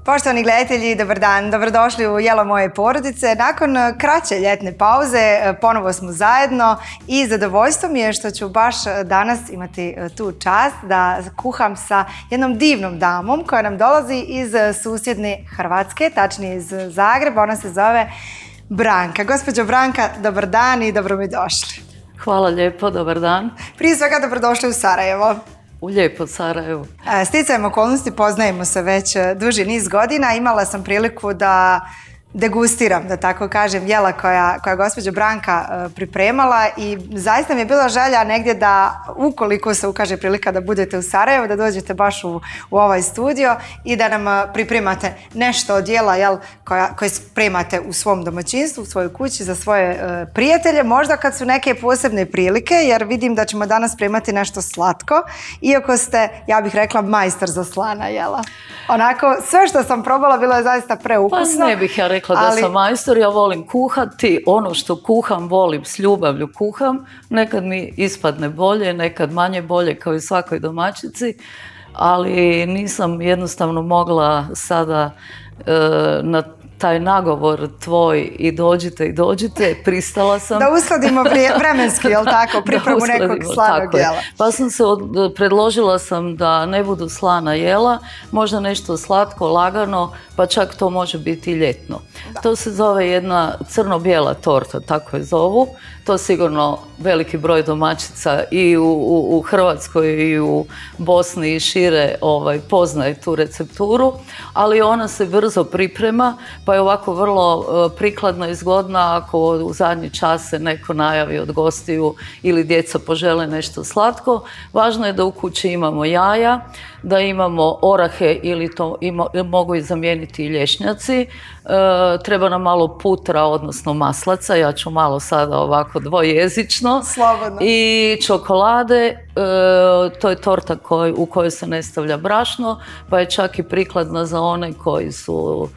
Poštovani gledatelji, dobar dan, dobrodošli u Jelo moje porodice. Nakon kraće ljetne pauze ponovo smo zajedno i zadovoljstvo mi je što ću baš danas imati tu čast da kuham sa jednom divnom damom koja nam dolazi iz susjedne Hrvatske, tačnije iz Zagreba. Ona se zove Branka. Gospođo Branka, dobar dan i dobro mi došli. Hvala lijepo, dobar dan. Prije svega dobrodošli u Sarajevo. U lijepo Sarajevo. Sticajem okolnosti poznajemo se već duži niz godina. Imala sam priliku da degustiram, da tako kažem, jela koja gospođa Branka pripremala i zaista mi je bila želja negdje da, ukoliko se ukaže prilika da budete u Sarajevu, da dođete baš u ovaj studio i da nam pripremate nešto od jela koje spremate u svom domaćinstvu, u svojoj kući, za svoje prijatelje, možda kad su neke posebne prilike, jer vidim da ćemo danas spremati nešto slatko, iako ste, ja bih rekla, majstor za slana jela. Onako, sve što sam probala bilo je zaista preukusno. Pa ne bih ja rekla da sam majstor, ja volim kuhati, ono što kuham volim, s ljubavlju kuham, nekad mi ispadne bolje, nekad manje bolje kao i svakoj domaćici, ali nisam jednostavno mogla sada na taj nagovor tvoj i dođite, pristala sam. Da uskladimo vremenski, jel tako, pripremu nekog slanog jela. Pa sam se predložila sam da ne budu slana jela, možda nešto slatko, lagano, pa čak to može biti i ljetno. Da. To se zove jedna crno-bijela torta, tako je zovu. To sigurno veliki broj domaćica i u Hrvatskoj i u Bosni i šire poznaje tu recepturu, ali ona se brzo priprema, pa je ovako vrlo prikladna i zgodna ako u zadnji čas se neko najavi od gostiju ili djeca požele nešto slatko. Važno je da u kući imamo jaja, da imamo orahe ili to mogu i zamijeniti i lješnjaci. Treba nam malo putra, odnosno maslaca, ja ću malo sada ovako dvojezično. Slobodno. I čokolade, to je torta u kojoj se ne stavlja brašno, pa je čak i prikladna za one koji su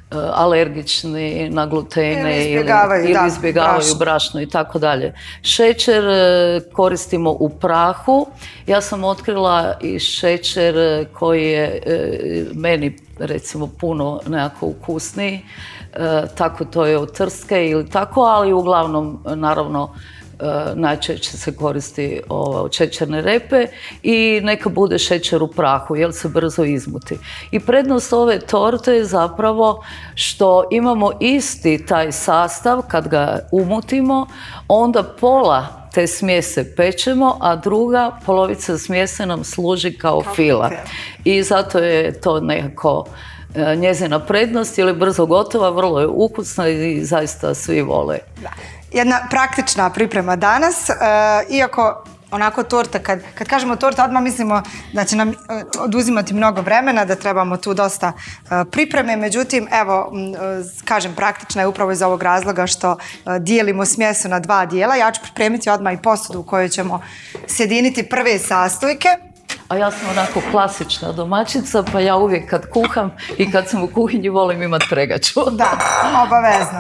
alergični na glutene ili izbjegavaju brašno i tako dalje. Šećer koristimo u prahu. Ja sam otkrila i šećer koji je meni recimo puno nekako ukusniji, tako to je od trske ili tako, ali uglavnom naravno najčešće se koristi od šećerne repe i neka bude šećer u prahu jer se brzo izmuti. I prednost ove torte je zapravo što imamo isti taj sastav kad ga umutimo, onda pola te smjese pečemo, a druga polovica smjese nam služi kao fila. I zato je to nekako njezina prednost, jer je brzo gotova, vrlo je ukusna i zaista svi vole. Da. Jedna praktična priprema danas, iako onako torta, kad kažemo torta, odmah mislimo da će nam oduzimati mnogo vremena, da trebamo tu dosta pripreme, međutim, evo, kažem, praktična je upravo iz ovog razloga što dijelimo smjesu na dva dijela. Ja ću pripremiti odmah i posudu u kojoj ćemo sjediniti prve sastojke. A ja sam onako klasična domaćica, pa ja uvijek kad kuham i kad sam u kuhinji volim imati pregaču. Da, obavezno.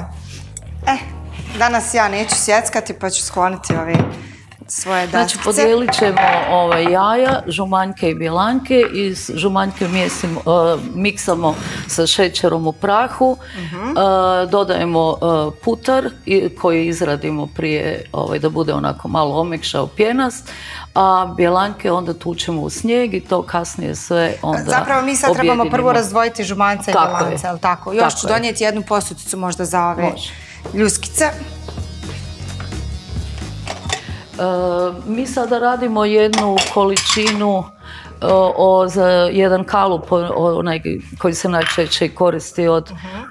Danas ja neću sjeckati, pa ću skloniti ove svoje dastice. Znači, podijelit ćemo jaja, žumanjke i bjelanke i žumanjke miksamo sa šećerom u prahu. Dodajemo putar koji izradimo prije da bude onako malo omekšao, pjenast, a bjelanke onda tučemo u snijeg i to kasnije sve onda objedinimo. Zapravo mi sad trebamo prvo razdvojiti žumance i bjelance, ali tako? Još ću donijeti jednu posudicu možda za ove ljuskice. Mi sada radimo jednu količinu za jedan kalup koji se najčešće koristi od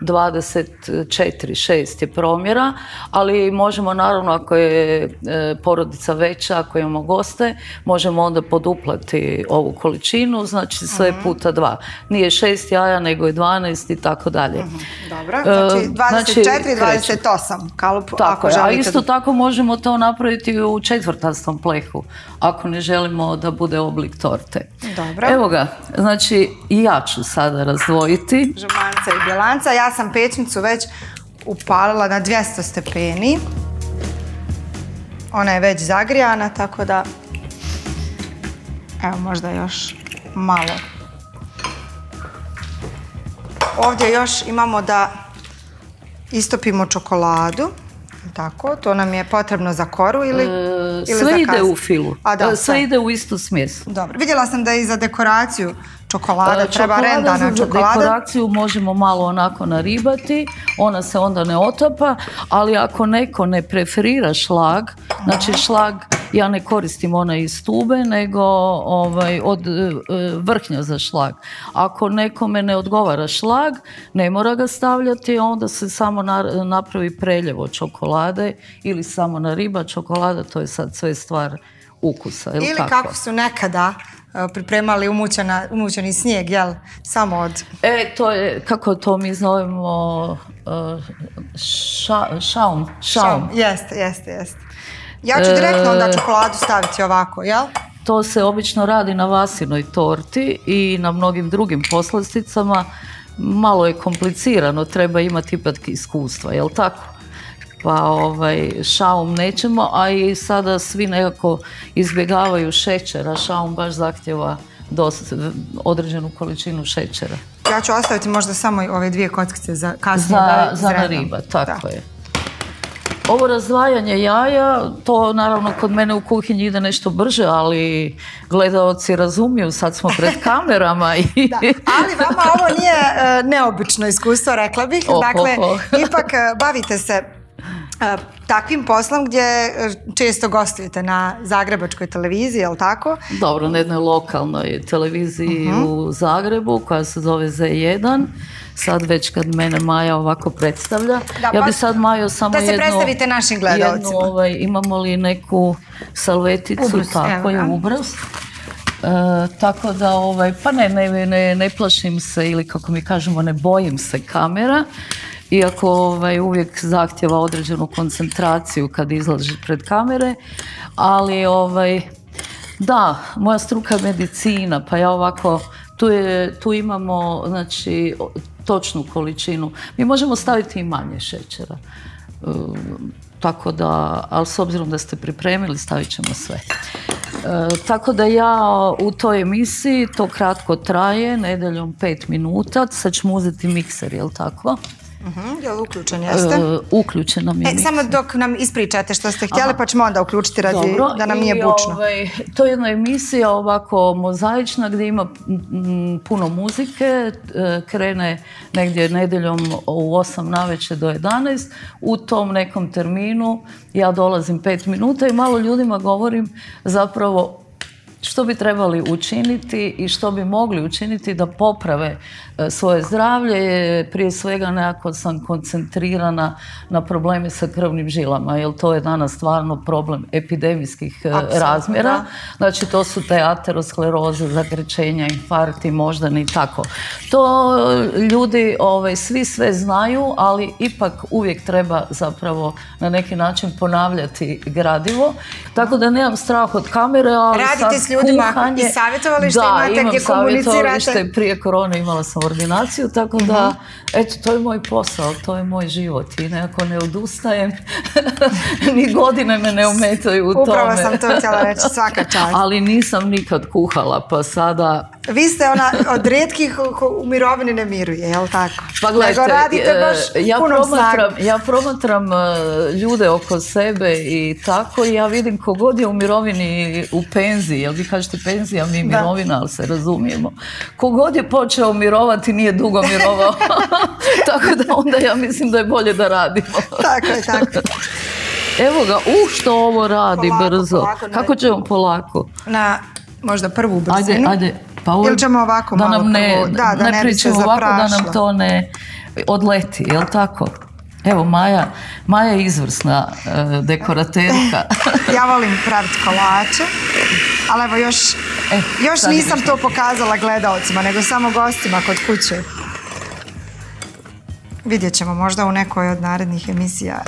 24-6 je promjera, ali možemo naravno ako je porodica veća, ako imamo goste, možemo onda poduplati ovu količinu, znači sve puta 2. Nije 6 jaja, nego je 12 i tako dalje. Dobro, znači 24-28 kalup ako želite. A isto tako možemo to napraviti u četvrtastom plehu, ako ne želimo da bude oblik torte. Dobro. Evo ga, znači i ja ću sada razdvojiti. Žumanca i bjelanca. Ja sam pećnicu već upalila na 200 stepeni. Ona je već zagrijana, tako da evo možda još malo ovdje još imamo da istopimo čokoladu. Tako, to nam je potrebno za koru ili sve ide u filu. Sve ide u istu smjes. Dobro. Vidjela sam da i za dekoraciju čokolada treba rendana čokolada. Za dekoraciju možemo malo onako naribati, ona se onda ne otapa, ali ako neko ne preferira šlag, znači šlag ja ne koristim onaj iz tube, nego od vrhnja za šlag. Ako nekome ne odgovara šlag, ne mora ga stavljati, onda se samo napravi preljev od čokolade ili samo nariba čokolada, to je sad sve stvar ukusa. Ili kako su nekada pripremali umućeni snijeg, jel? Samo od... To je, kako to mi zovemo, šaum. Jeste. Ja ću direktno onda čokoladu staviti ovako, jel? To se obično radi na vasinoj torti i na mnogim drugim poslasticama. Malo je komplicirano, treba imati ipak iskustva, jel tako? Pa šaum nećemo, a i sada svi nekako izbjegavaju šećera. Šaum baš zahtjeva određenu količinu šećera. Ja ću ostaviti možda samo ove 2 kockice za kasnije za nariba, tako je. Ovo razdvajanje jaja, to naravno kod mene u kuhinji ide nešto brže, ali gledaoci razumiju, sad smo pred kamerama. Da, ali vama ovo nije neobično iskustvo, rekla bih. Dakle, ipak bavite se takvim poslom gdje često gostujete na zagrebačkoj televiziji, je li tako? Dobro, na jednoj lokalnoj televiziji u Zagrebu koja se zove Z1. Sad već kad mene Maja ovako predstavlja. Ja bi sad Majo samo jednu... Da se predstavite našim gledalcima. Imamo li neku salveticu? Tako je, ubraz. Tako da, pa ne plašim se ili kako mi kažemo ne bojim se kamera. Iako uvijek zahtjeva određenu koncentraciju kad izlazi pred kamere, ali da, moja struka je medicina, pa ja ovako, tu imamo znači točnu količinu. Mi možemo staviti i manje šećera, tako da, ali s obzirom da ste pripremili, stavit ćemo sve. Tako da ja u toj emisiji, to kratko traje, nedeljom 5 minuta, sad ćemo uzeti mikser, jel tako? Jel uključen jeste? Uključen nam je mikser. Samo dok nam ispričate što ste htjeli, pa ćemo onda uključiti radi da nam nije bučno. To je jedna emisija ovako mozaična gdje ima puno muzike, krene negdje nedeljom u 8 navečer do 11. U tom nekom terminu ja dolazim 5 minuta i malo ljudima govorim zapravo što bi trebali učiniti i što bi mogli učiniti da poprave svoje zdravlje. Prije svega nekako sam koncentrirana na probleme sa krvnim žilama, jer to je danas stvarno problem epidemijskih razmjera. Znači to su te ateroskleroze, zakrčenja, infarkti, moždani i tako. To ljudi svi sve znaju, ali ipak uvijek treba zapravo na neki način ponavljati gradivo. Tako da nemam strah od kamere, ali radite s ljudima i savjetovalište imate gdje komunicirate? Da, imam savjetovalište, prije korone imala sam ordinaciju, tako da, eto, to je moj posao, to je moj život i nekako ne odustajem, ni godine me ne ometaju u tome. Upravo sam to htjela reći, svaka čast. Ali nisam nikad kuhala, pa sada... Vi ste ona od rijetkih u mirovini ne miruje, je li tako? Pa gledajte, ja promatram ljude oko sebe i tako, i ja vidim kogod je u mirovini, u penziji, jel vi kažete penzija, mi mirovina, ali se razumijemo. Kogod je počeo mirovati, nije dugo mirovao. Tako da onda ja mislim da je bolje da radimo. Tako je, tako. Evo ga, što ovo radi brzo. Polako, kako ćemo polako? Na možda prvu brzinu. Ajde. Pa ili ćemo ovako da malo prvo, da ne pričamo ovako da nam to ne odleti, jel tako? Evo, Maja je izvrsna dekoraterka. Ja volim praviti kolače, ali evo još nisam to pokazala gledaocima, nego samo gostima kod kuće. Vidjet ćemo možda u nekoj od narednih emisija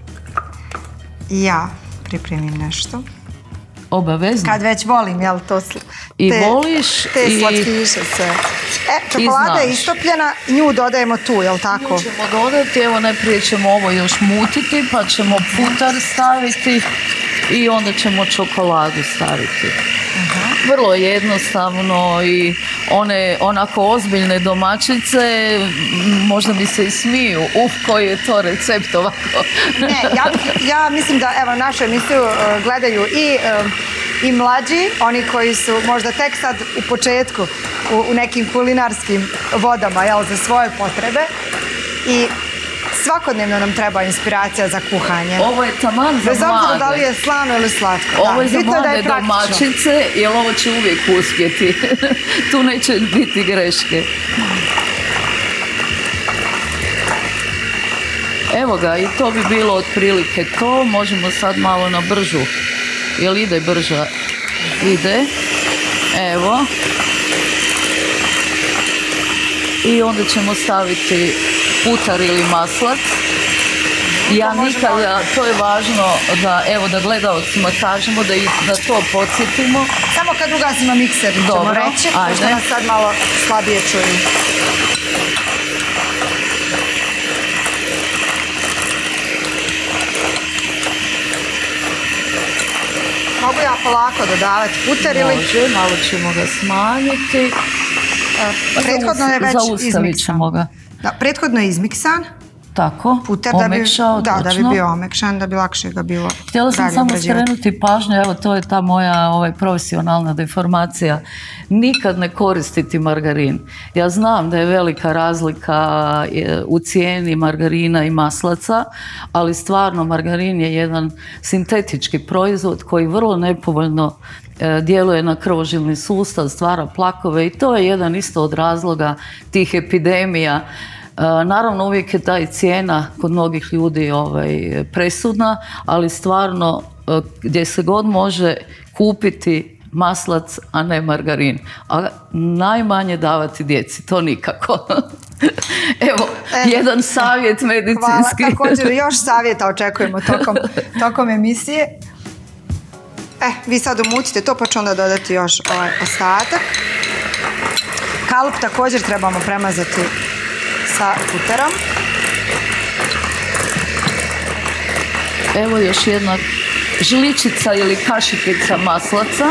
i ja pripremim nešto. Obavezno. Kad već volim, jel to te slatkiše sve. Čokolada je istopljena, nju dodajemo tu, jel tako? Nju ćemo dodati, evo najprije ćemo ovo još mutiti, pa ćemo putar staviti. i onda ćemo čokoladu staviti. Vrlo jednostavno i one onako ozbiljne domaćice možda mi se i smiju. Koji je to recept ovako? Ne, ja mislim da evo našu emisiju gledaju i mlađi, oni koji su možda tek sad u početku u nekim kulinarskim vodama, jel, za svoje potrebe i svakodnevno nam treba inspiracija za kuhanje. Ovo je taman za bez mlade. obzira da li je slano ili slatko. Ovo je za mlade domaćice, jer ovo će uvijek uspjeti. Tu neće biti greške. Evo ga, i to bi bilo otprilike to. Možemo sad malo na bržu. Jel ide brža? Ide. Evo. I onda ćemo staviti putar ili maslac. Ja nikada, to je važno da, evo, da gledalcima kažemo, da to podsjetimo. Samo kad ugasimo mikser, ćemo reći, pošto nas sad malo slabije čuju. Mogu ja polako dodavati putar ili... Može, malo ćemo ga smanjiti. Prethodno je već Zaustavit ćemo ga. Da, prethodno je izmiksan. Tako, omekšao, da bi bio omekšan, da bi lakše ga bilo. Htjela sam samo skrenuti pažnju, evo to je ta moja profesionalna deformacija. Nikad ne koristiti margarin. Ja znam da je velika razlika u cijeni margarina i maslaca, ali stvarno margarin je jedan sintetički proizvod koji vrlo nepovoljno djeluje na krvožilni sustav, stvara plakove i to je jedan isto od razloga tih epidemija. Naravno, uvijek je ta i cijena kod mnogih ljudi presudna, ali stvarno gdje se god može kupiti maslac, a ne margarin. A najmanje davati djeci, to nikako. Evo, jedan savjet medicinski. Hvala, također još savjeta očekujemo tokom emisije. Vi sad umutite to, pa ću onda dodati još ovaj ostatak. Kalup također trebamo premazati sa puterom. Evo još jedna žličica ili kašikica maslaca.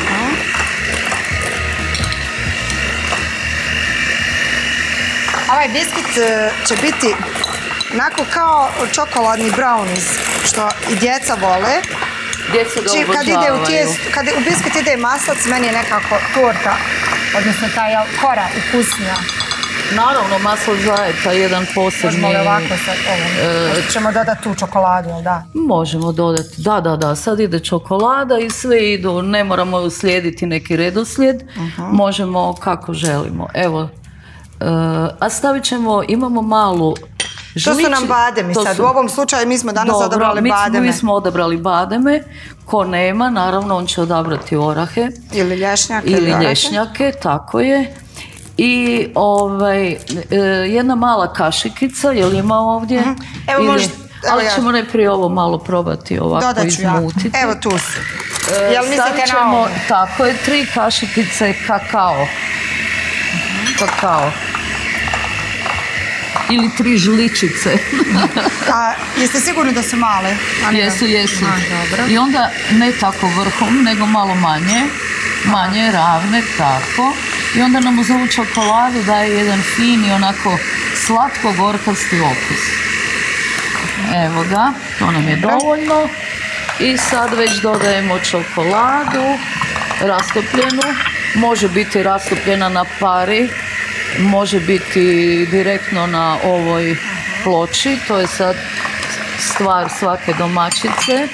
Ovaj biskit će biti onako kao čokoladni brownies, što i djeca vole. Djeca ga obožavaju. Kad u biskit ide maslac, meni je nekako torta, odnosno ta kora ukusnija. Naravno, maslac zajeta je jedan posebni... Možemo li ovako sad ovo? Ćemo dodati tu čokoladu, jel da? Možemo dodati, da. Sad ide čokolada i sve idu, ne moramo uslijediti neki redoslijed. Možemo kako želimo. Evo, a stavit ćemo, imamo malu žličicu. To su nam bademi sad. U ovom slučaju mi smo danas odabrali bademe. Mi smo odabrali bademe. Ko nema, naravno, on će odabrati orahe. Ili lješnjake. Ili lješnjake, tako je. I jedna mala kašikica, jel ima ovdje? Evo možda, ali ćemo najprije ovo malo probati ovako izmutiti. Evo tu su. Jel mislite na ovo? Tako je, 3 kašikice kakao. Kakao. Ili 3 žličice. A jeste sigurni da su male? Jesu. I onda ne tako vrhom, nego malo manje, ravne, tako. I onda nam uz ovu čokoladu daje jedan fini, onako slatko-gorkasti okus. Evo ga, to nam je dovoljno. I sad već dodajemo čokoladu, rastopljenu. Može biti rastopljena na pari, može biti direktno na ovoj ploči. To je sad stvar svake domaćice.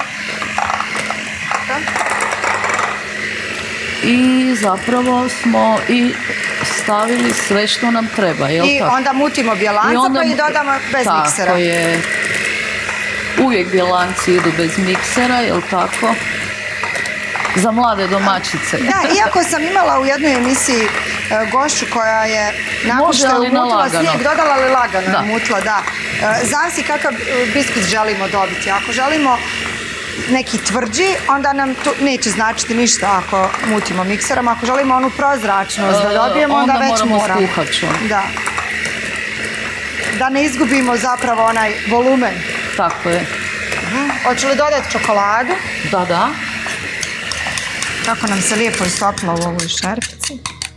I zapravo smo i stavili sve što nam treba, jel tako? I onda mutimo bjelanca pa i dodamo bez miksera. Tako je. Uvijek bjelanci idu bez miksera, jel tako? Za mlade domaćice. Da, iako sam imala u jednoj emisiji gošću koja je nakon što je umutila snijeg, dodala li lagano umutila, da. Zavisi kakav biskvit želimo dobiti. Ako želimo neki tvrđi, onda nam to neće značiti ništa ako mutimo mikserom. Ako želimo onu prozračnost da dobijemo, onda već moramo. Onda moramo skuhačom. Da. Da ne izgubimo zapravo onaj volumen. Tako je. Hoću li dodati čokoladu? Da, da. Kako nam se lijepo istopla u ovoj šerpici.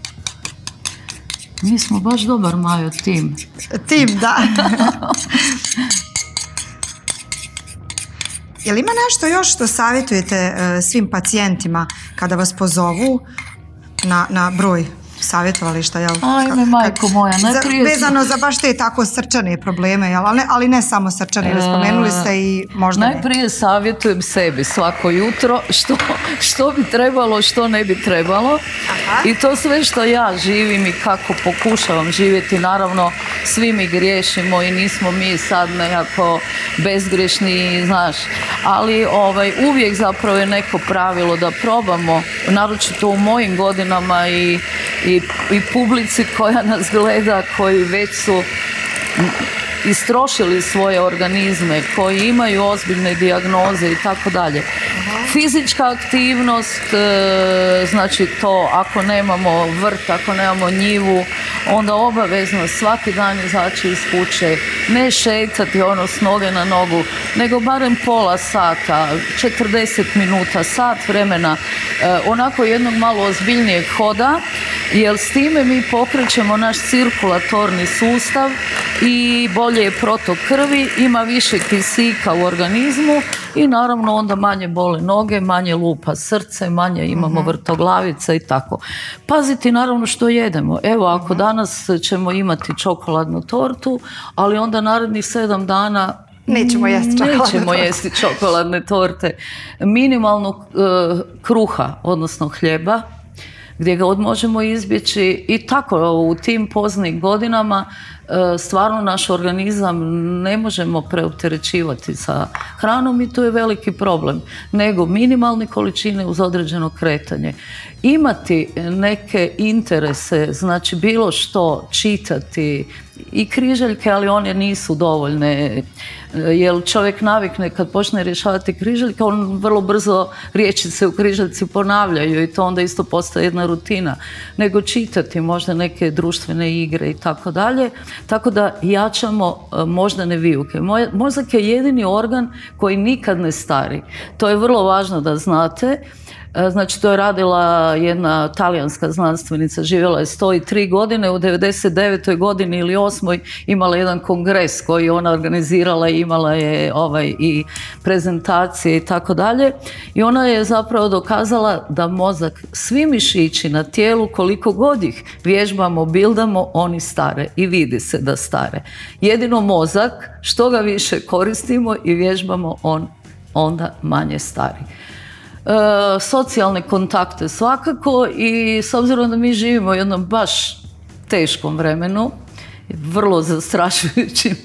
Mi smo baš dobar, Majo, tim. Tim, da. Je li ima nešto još što savjetujete svim pacijentima kada vas pozovu na broj savjetovališta? Ajme, majko moja, najprije... Vezano za baš te tako srčane probleme, ali ne samo srčane, jer spomenuli ste i možda najprije savjetujem sebi svako jutro što bi trebalo, što ne bi trebalo. I to sve što ja živim i kako pokušavam živjeti, naravno svi mi griješimo i nismo mi sad nekako bezgrešni, znaš, ali uvijek zapravo je neko pravilo da probamo, naročito u mojim godinama i publici koja nas gleda, koji već su istrošili svoje organizme, koji imaju ozbiljne dijagnoze i tako dalje. Fizička aktivnost, znači to ako nemamo vrt, ako nemamo njivu, onda obavezno svaki dan izaći iz kuće, ne šetati s noge na nogu, nego barem pola sata, 40 minuta, sat vremena, onako jednog malo ozbiljnijeg hoda, jer s time mi pokrećemo naš cirkulatorni sustav i bolje je protok krvi, ima više kisika u organizmu i naravno onda manje bole noge, manje lupa srce, manje imamo vrtoglavice i tako. Paziti naravno što jedemo. Evo, ako danas ćemo imati čokoladnu tortu, ali onda narednih 7 dana nećemo jesti čokoladne torte. Minimalno kruha, odnosno hljeba, gdje ga možemo izbjeći i tako u tim poznim godinama stvarno naš organizam ne možemo preopterećivati sa hranom i to je veliki problem, nego minimalne količine uz određeno kretanje. Imati neke interese, znači bilo što čitati i križaljke, ali one nisu dovoljne, jer čovjek navikne kad počne rješavati križaljke, on vrlo brzo riječice u križaljci ponavljaju i to onda isto postaje jedna rutina, nego čitati možda neke društvene igre i tako dalje, tako da jačamo moždane vijuke. Mozak je jedini organ koji nikad ne stari. To je vrlo važno da znate. Znači, to je radila jedna talijanska znanstvenica, živjela je 103 godine, u 99. godini ili 8. imala jedan kongres koji ona organizirala i imala je i prezentacije i tako dalje. I ona je zapravo dokazala da mozak, svi mišići na tijelu, koliko god ih vježbamo, bildamo, oni stare i vidi se da stare. Jedino mozak, što ga više koristimo i vježbamo, on onda manje stari. Socijalne kontakte svakako i s obzirom da mi živimo u jednom baš teškom vremenu, vrlo zastrašujućim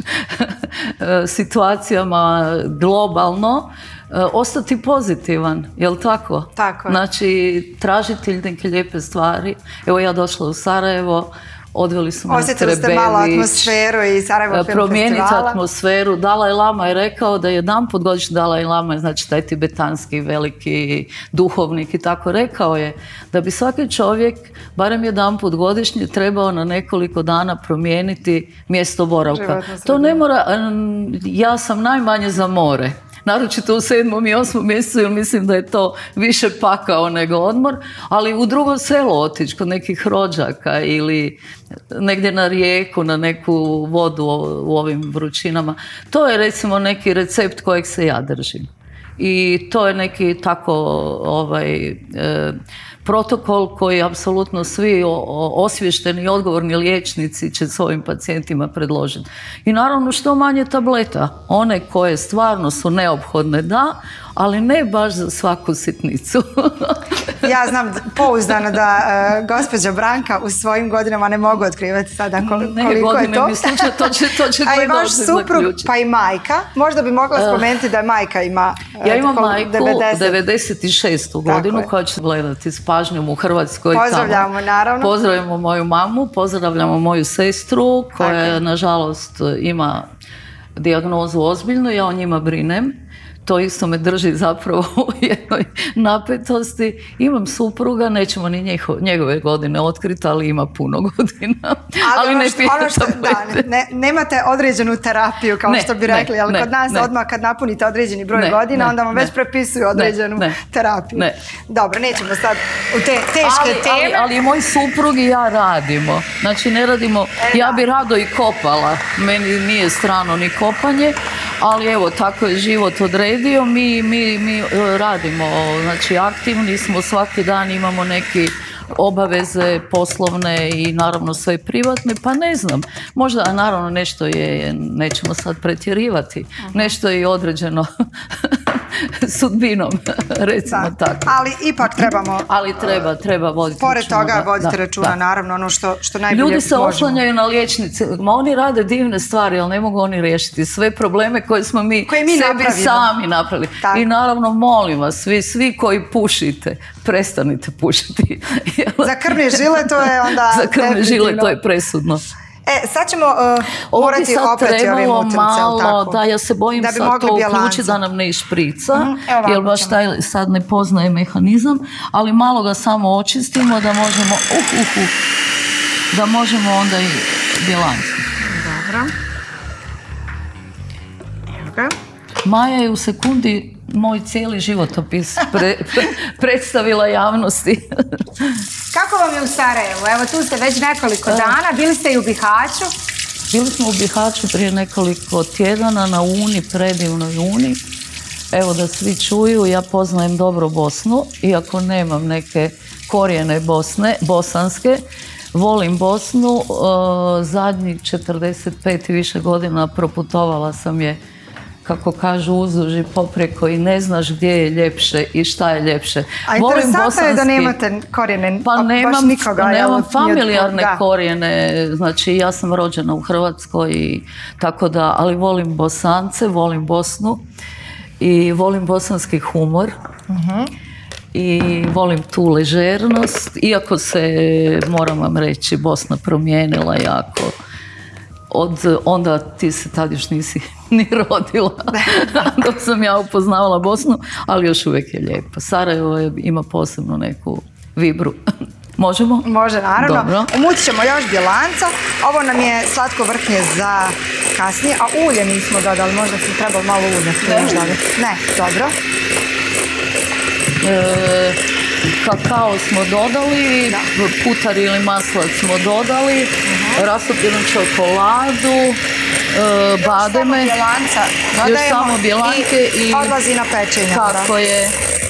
situacijama globalno, ostati pozitivan, jel tako? Tako je. Znači, tražiti neke lijepe stvari. Evo, ja došla u Sarajevo, odveli su nas Trebeljić. Osjetili ste malo atmosferu i Sarajevo Film Festivala. Promijeniti atmosferu. Dalaj Lama je rekao da jedanput godišnje, Dalaj Lama je znači taj tibetanski veliki duhovnik i tako, rekao je da bi svaki čovjek barem jedanput godišnje trebao na nekoliko dana promijeniti mjesto boravka. To ne mora, ja sam najmanje za more. Naročito u 7. i 8. mjesecu, jer mislim da je to više pakao nego odmor, ali u drugo selo otići kod nekih rođaka ili negdje na rijeku, na neku vodu u ovim vrućinama. To je recimo neki recept kojeg se ja držim. I to je neki tako protokol koji apsolutno svi osviješteni i odgovorni liječnici će svojim pacijentima predložiti. I naravno što manje tableta, one koje stvarno su neophodne da, ali ne baš za svaku sitnicu. Ja znam pouzdano da gospođa Branka u svojim godinama, ne mogu otkrivati sada koliko je to. To će a i vaš suprug, pa i majka. Možda bi mogla spomenuti da je majka ima ja imam majku 96. godinu koja će gledati s pažnjom u Hrvatskoj. Pozdravljamo tamo. Naravno. Pozdravljamo moju mamu, pozdravljamo moju sestru koja nažalost ima dijagnozu ozbiljno, ja o njima brinem. To isto me drži zapravo u jednoj napetosti. Imam supruga, nećemo ni njegove godine otkriti, ali ima puno godina. Ali ne pije tablete. Nemate određenu terapiju, kao što bi rekli, ali kod nas odmah kad napunite određeni broj godina, onda vam već prepisuju određenu terapiju. Dobro, nećemo sad u te teške teme. Ali i moj suprug i ja radimo. Znači, ne radimo, ja bi rado i kopala. Meni nije strano ni kopanje, ali evo, tako je život odredio. Mi radimo, znači aktivni smo, svaki dan imamo neke obaveze poslovne i naravno sve privatne, pa ne znam, možda naravno nešto je, nećemo sad pretjerivati, nešto je i određeno sudbinom, recimo tako. Ali ipak trebamo... Ali treba voditi pored toga voditi računa, naravno, ono što najbolje možemo. Ljudi se oslanjaju na liječnice, oni rade divne stvari, ali ne mogu oni riješiti sve probleme koje smo mi sebi sami napravili. I naravno, molim vas, svi koji pušite, prestanite pušiti. Za krvne žile to je onda... Za krvne žile to je presudno. Sad ćemo morati oprati ove mutrnice, malo, da, ja se bojim da sad to uključi da nam ne išprica, jer baš taj sad ne poznaje mehanizam, ali malo ga samo očistimo da možemo, da možemo onda i bilancu. Dobro. Maja je u sekundi moj cijeli životopis predstavila javnosti. Kako vam je u Sarajevu? Evo, tu ste već nekoliko dana. Bili ste i u Bihaću? Bili smo u Bihaću prije nekoliko tjedana na Uni, predivnoj Uni. Evo, da svi čuju, ja poznajem dobro Bosnu, iako nemam neke korijene bosanske. Volim Bosnu. Zadnjih 45 i više godina proputovala sam je, kako kažu, uzduž i popreko i ne znaš gdje je ljepše i šta je ljepše. A interesantno je da nemate korijene, baš nikoga. Nemam familijarne korijene, znači ja sam rođena u Hrvatskoj i tako da, ali volim Bosance, volim Bosnu i volim bosanski humor. I volim tu ležernost, iako se, moram vam reći, Bosna promijenila jako. Onda ti se tad još nisi ni rodila dok sam ja upoznavala Bosnu, ali još uvijek je lijepo. Sarajevo ima posebno neku vibru. Možemo? Može, naravno. Dobro. Umutit ćemo još bjelanca. Ovo nam je slatko vrhnje za kasnije, a ulje nismo dodali. Možda sam trebalo malo ulja. Ne, dobro. Kakao smo dodali, putar ili maslac smo dodali, rastopljenu čokoladu, bademe, još samo bjelanke i odlazi na pečenje. Tako je.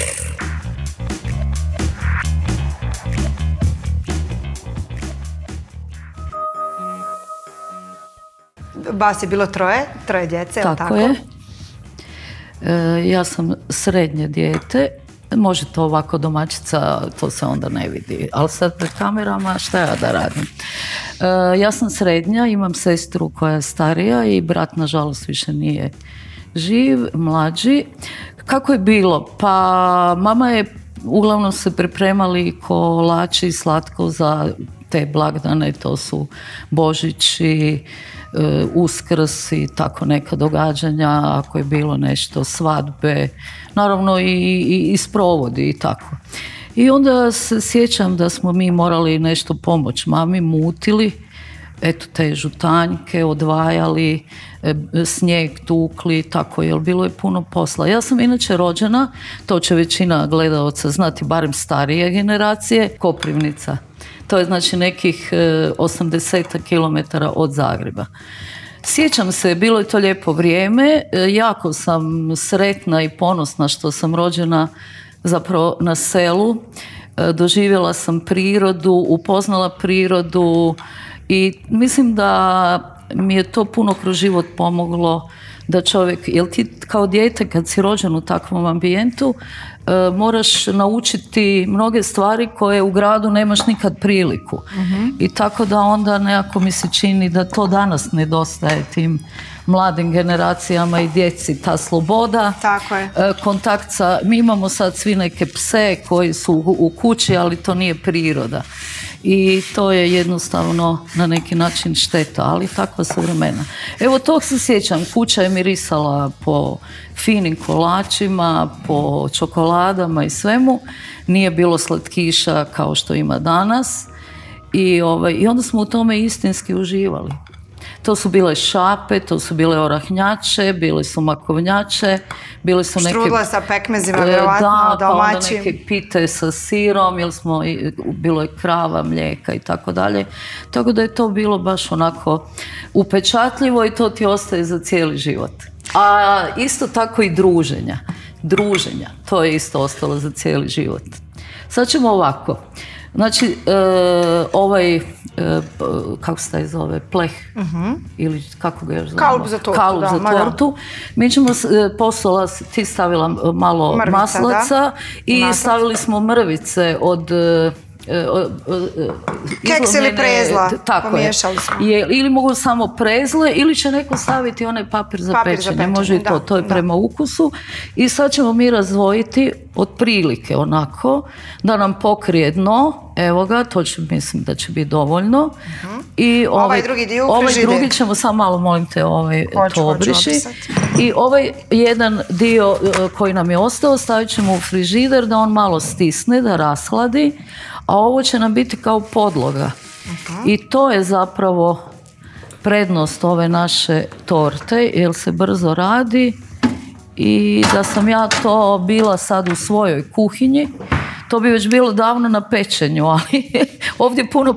Vas je bilo troje djece, tako? Tako je. Ja sam srednje dijete. Može to ovako domaćica, to se onda ne vidi. Ali sad pred kamerama šta ja da radim? Ja sam srednja, imam sestru koja je starija i brat nažalost više nije živ, mlađi. Kako je bilo? Pa mama je, uglavnom se pripremali kolači i slatko za te blagdane, to su Božići, Uskrs i tako neka događanja, ako je bilo nešto, svadbe, naravno i sprovodi i tako. I onda se sjećam da smo mi morali nešto pomoć mami, mutili, eto te žutanjke, odvajali, snijeg tukli, tako, jer bilo je puno posla. Ja sam inače rođena, to će većina gledalaca znati, barem starije generacije, Koprivnica. To je znači nekih 80 km od Zagreba. Sjećam se, bilo je to lijepo vrijeme, jako sam sretna i ponosna što sam rođena zapravo na selu. Doživjela sam prirodu, upoznala prirodu i mislim da mi je to puno kroz život pomoglo da čovjek, jer ti kao dijete kad si rođen u takvom ambijentu moraš naučiti mnoge stvari koje u gradu nemaš nikad priliku. I tako da onda nekako mi se čini da to danas nedostaje tim mladim generacijama i djeci, ta sloboda, tako je. Kontakt sa, mi imamo sad svi neke pse koji su u kući, ali to nije priroda. i to je jednostavno na neki način šteta, ali takva su vremena. Evo tog se sjećam, kuća je mirisala po finim kolačima, po čokoladama i svemu, nije bilo slatkiša kao što ima danas i onda smo u tome istinski uživali. To su bile šape, to su bile orahnjače, bile su makovnjače, bile su neke... Štrudla sa pekmezima, vjerovatno, domaćim. Pa onda neke pite sa sirom, bilo je krava, mlijeka i tako dalje. Tako da je to bilo baš onako upečatljivo i to ti ostaje za cijeli život. A isto tako i druženja, to je isto ostalo za cijeli život. Sad ćemo ovako. Znači, kako se taj zove, pleh, ili kako ga još zovemo? Kalup za tortu. Mi ćemo posola, ti stavila malo maslaca i stavili smo mrvice od keks ili prezla, pomiješali smo. Ili mogu samo prezle, ili će neko staviti onaj papir za pečenje, može i to je prema ukusu. I sad ćemo mi razdvojiti otprilike onako, da nam pokrije dno, evo ga, to mislim da će biti dovoljno. I ovaj drugi dio u frižider. Ovaj drugi ćemo, samo malo molim te, to obriši. I ovaj jedan dio koji nam je ostao stavit ćemo u frižider da on malo stisne, da rashladi, a ovo će nam biti kao podloga. I to je zapravo prednost ove naše torte, jer se brzo radi i da sam ja to bila sad u svojoj kuhinji, to bi već bilo davno na pečenju, ali ovdje puno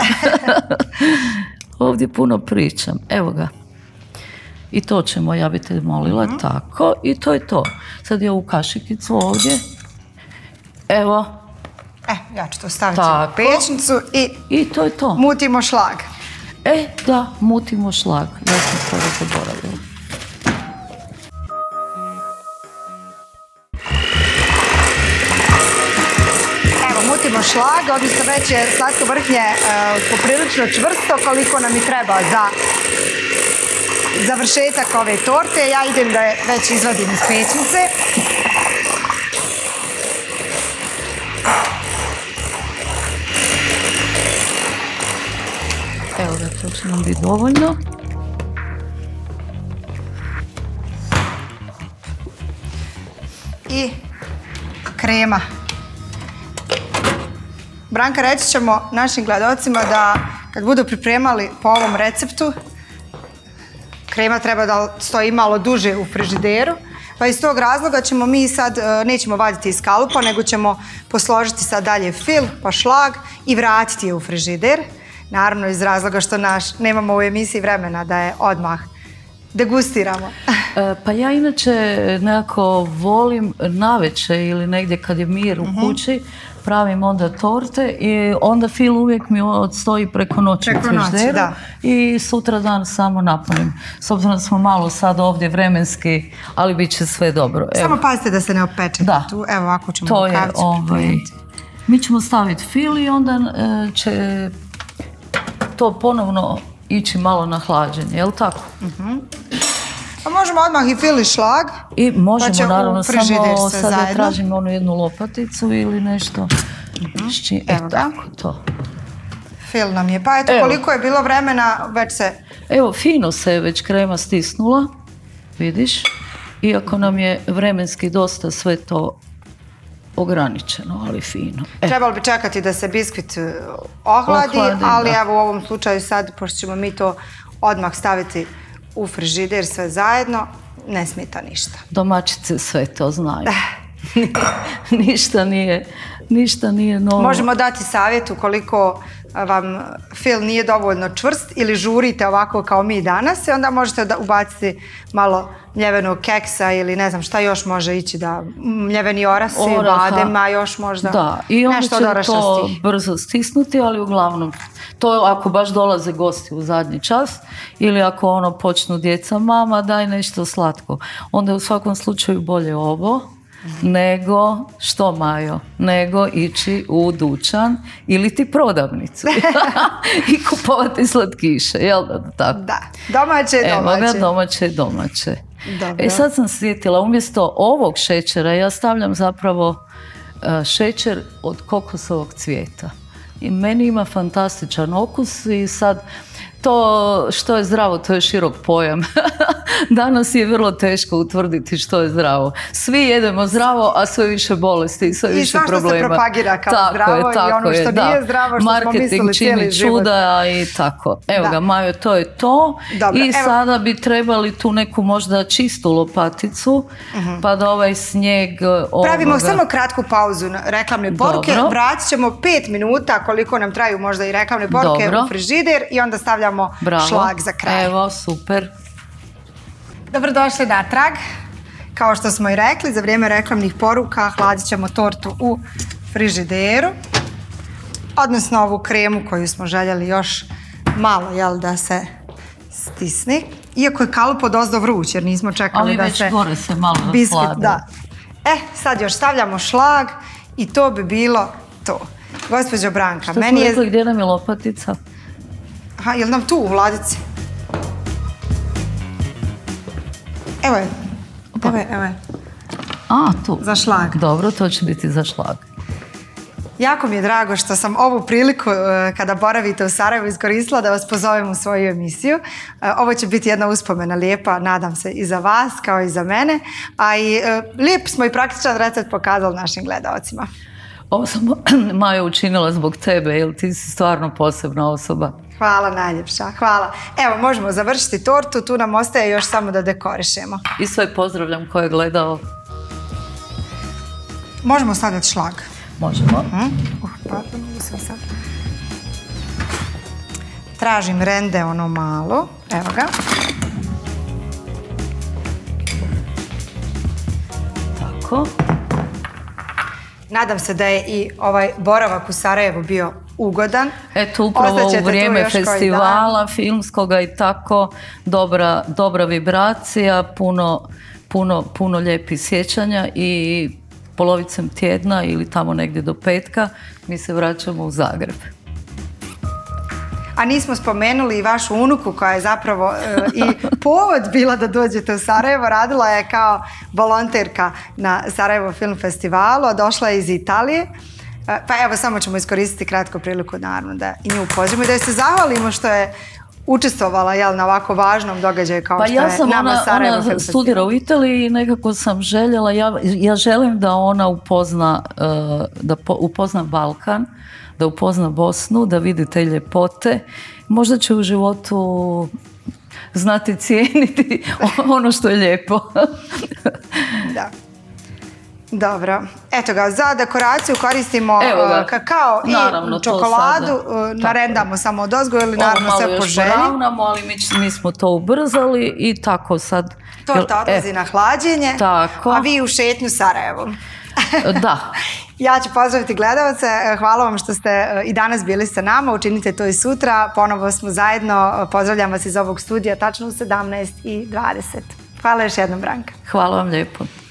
pričam. Evo ga. I to ćemo, ja bi te molila, tako, i to je to. Sad je ovu kašikicu ovdje. Evo. Ja ću to staviti u pečnicu i to je to. Mutimo šlag. Da, mutimo šlag. Ja sam skoro zaboravila. Mutimo šlag, odnosno već je slatko vrhnje poprilično čvrsto, koliko nam i treba za završetak ove torte. Ja idem da je već izvadim iz pečnice. Evo da, to će nam biti dovoljno. I krema. Branka, reći ćemo našim gledalcima da kad budu pripremali po ovom receptu, krema treba da stoji malo duže u frižideru, pa iz tog razloga ćemo mi sad, nećemo vaditi iz kalupa, nego ćemo posložiti sad dalje fil, pa šlag i vratiti je u frižider. Naravno iz razloga što nemamo u emisiji vremena da je odmah degustiramo. Pa ja inače nekako volim navečer ili negdje kad je mir u kući, pravim onda torte i onda fil uvijek mi odstoji preko noći u frižideru i sutra dan samo napunim. S obzirom da smo malo sad ovdje vremenski, ali bit će sve dobro. Samo pazite da se ne opeče tu. Evo ovako ćemo rukavicu pripremiti. Mi ćemo staviti fil i onda će to ponovno ići malo na hlađenje, je li tako? Pa možemo odmah i fil i šlag. I možemo naravno samo sad da tražimo onu jednu lopaticu ili nešto. Evo tako to. Fil nam je, pa eto koliko je bilo vremena, već se... Evo, fino se je već krema stisnula, vidiš, iako nam je vremenski dosta sve to ograničeno, ali fino. Trebalo bi čekati da se biskvit ohladi, ali evo u ovom slučaju sad, pošto ćemo mi to odmah staviti u frižider sve zajedno, ne smeta ništa. Domaćice sve to znaju. Ništa nije novo. Možemo dati savjet ukoliko vam fil nije dovoljno čvrst ili žurite ovako kao mi danas i onda možete ubaciti malo mljevenog keksa ili ne znam šta još može ići, da mljeveni orasi, badema, još možda nešto od orašasti. I onda će to brzo stisnuti, ali uglavnom to ako baš dolaze gosti u zadnji čas ili ako počnu djeca, mama daj nešto slatko, onda je u svakom slučaju bolje ovo nego, što Majo, nego ići u dućan ili ti prodavnicu i kupovati slatkiše, jel da tako? Da, domaće je domaće. Evo ga, domaće je domaće. Sad sam sjetila, umjesto ovog šećera ja stavljam zapravo šećer od kokosovog cvijeta. i meni ima fantastičan okus i sad to što je zdravo, to je širok pojam. Danas je vrlo teško utvrditi što je zdravo. Svi jedemo zdravo, a sve više bolesti i sve više problema. I svašta se propagira kao zdravo i ono što nije zdravo, što smo mislili cijeli život. Marketing čini čuda i tako. Evo ga, Majo, to je to. Dobro, i sada bi trebali tu neku možda čistu lopaticu, pa da ovaj snijeg... Pravimo samo kratku pauzu na reklamne poruke. Vratit ćemo 5 minuta, koliko nam traju možda i reklamne poruke u frižider i onda stavljamo šlag za kraj. Evo, super. Dobrodošli natrag. Kao što smo i rekli, za vrijeme reklamnih poruka hladit ćemo tortu u frižideru. Odnosno ovu kremu koju smo željeli još malo, da se stisne. Iako je kalup odozdo vruć, jer nismo čekali da se... Ali već gore se malo rashlade. Sad još stavljamo šlag i to bi bilo to. Gospođo Branka, što smo rekli, gdje nam je lopatica? Aha, je li nam tu u Vladici? Evo je. Evo je. A, tu. Za šlag. Dobro, to će biti za šlag. Jako mi je drago što sam ovu priliku kada boravite u Sarajevu iskoristila da vas pozovem u svoju emisiju. Ovo će biti jedna uspomena lijepa, nadam se, i za vas kao i za mene. A i lijep smo i praktičan recept pokazali našim gledalcima. Ovo sam, Majo, učinila zbog tebe, jer ti si stvarno posebna osoba. Hvala najljepša, hvala. Evo, možemo završiti tortu, tu nam ostaje još samo da dekorišemo. I sve pozdravljam ko je gledao. Možemo stavljati šlag. Možemo. Pardon, nisam sad. Tražim rende ono malo, evo ga. Tako. Nadam se da je i ovaj boravak u Sarajevu bio ugodan. Eto, upravo u vrijeme festivala filmskoga i tako, dobra vibracija, puno lijepih sjećanja i polovicem tjedna ili tamo negdje do petka mi se vraćamo u Zagreb. A nismo spomenuli i vašu unuku koja je zapravo i povod bila da dođete u Sarajevo. Radila je kao volonterka na Sarajevo Film Festivalu, a došla je iz Italije. Pa evo, samo ćemo iskoristiti kratku priliku naravno da i nju upoznamo i da joj se zahvalimo što je učestvovala na ovako važnom događaju kao što je nama Sarajevo Film Festival. Ona studira u Italiji i nekako sam željela, ja želim da ona upozna Balkan, da upozna Bosnu, da vidi te ljepote. Možda će u životu znati cijeniti ono što je lijepo. Da. Dobro. Eto ga, za dekoraciju koristimo kakao i čokoladu. Narendamo samo odozgo ili naravno sve po želji. Ovo malo još poravnamo, ali mi smo to ubrzali i tako sad... Torta odlazi na hlađenje, a vi u šetnju Sarajevom. Da. Ja ću pozdraviti gledalce, hvala vam što ste i danas bili sa nama, učinite to i sutra, ponovo smo zajedno, pozdravljam vas iz ovog studija tačno u 17:20. Hvala još jednom, Branka. Hvala vam lijepo.